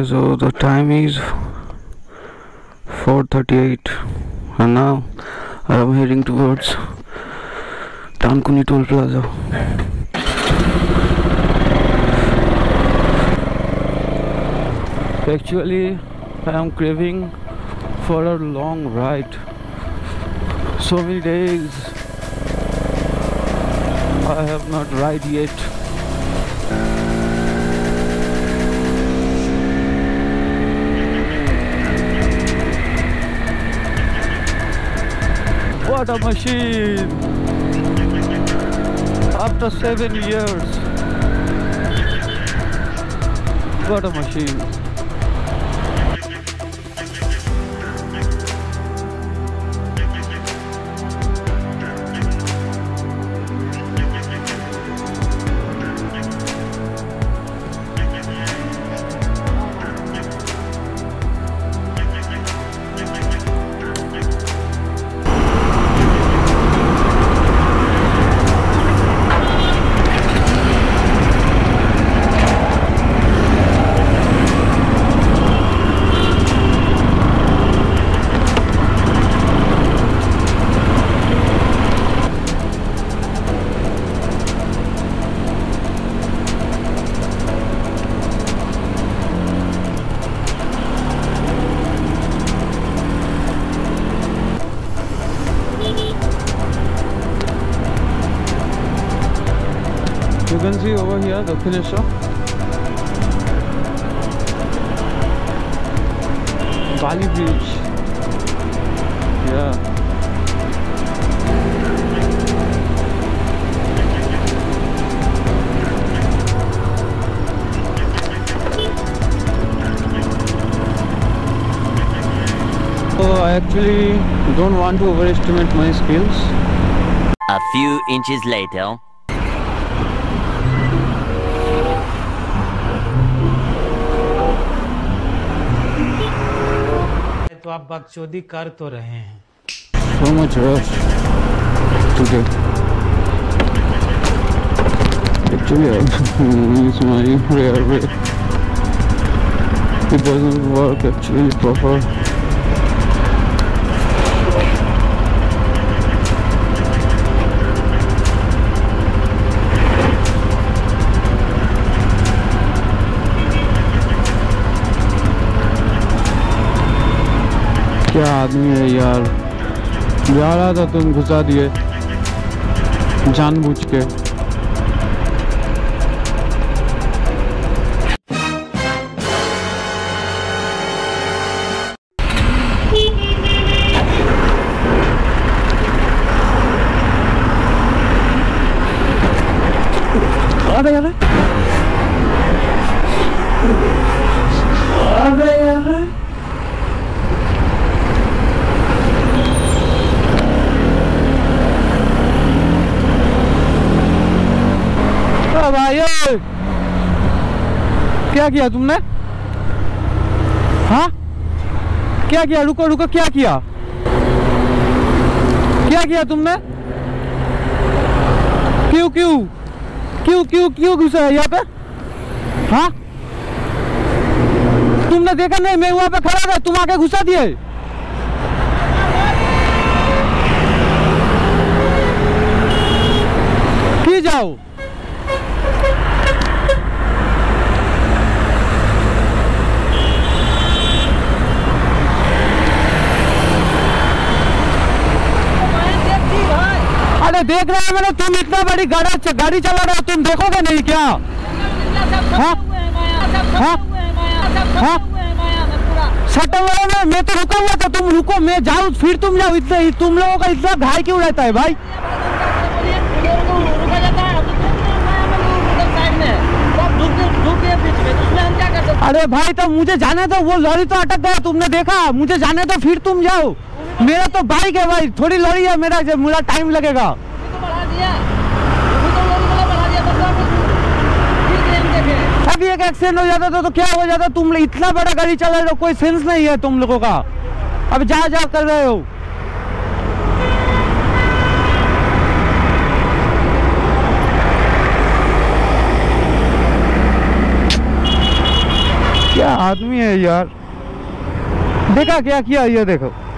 Okay, so the time is 4:38 and now I am heading towards Dankuni Toll Plaza. Actually, I am craving for a long ride. So many days I have not ride yet. What a machine! After 7 years, what a machine! You can see over here the finisher. Bali Beach. Yeah. So I actually don't want to overestimate my skills. A few inches later. तो आप बकचोदी कर तो रहे हैं. So much rush today. Actually, I'm using my rear brake. It doesn't work actually proper. क्या आदमी है यार, जा रहा था तुम घुसा दिए जानबूझ के. अरे यार, अरे यार, भाई क्या किया तुमने? हाँ, क्या किया? रुको रुको, क्या किया? क्या किया तुमने? क्यों क्यों क्यों क्यों क्यों घुसा है यहाँ पे? हाँ, तुमने देखा नहीं? मैं वहाँ पे खड़ा था, तुम आके घुसा दिए. की जाओ. अरे देख रहा है मैंने, तुम इतना बड़ी गाड़ी चला रहे हो, तुम देखोगे नहीं क्या? हाँ हाँ हाँ, सटल में मैं तो रुका हुआ था. तुम रुको, मैं जाऊँ फिर तुम जाओ. इतना तुम लोगों का इतना घाई क्यों रहता है भाई? अरे भाई तो मुझे जाने दो, वो लॉरी तो अटक गया, तुमने देखा? मुझे जाने दो फिर तुम जाओ. मेरा तो बाइक है भाई, थोड़ी लॉरी है. मेरा टाइम लगेगा. अभी एक एक्सीडेंट हो जाता तो क्या हो जाता? तुम इतना बड़ा गाड़ी चला रहे हो, कोई सेंस नहीं है तुम लोगों का. अब जा कर रहे हो. क्या आदमी है यार, देखा क्या किया ये देखो।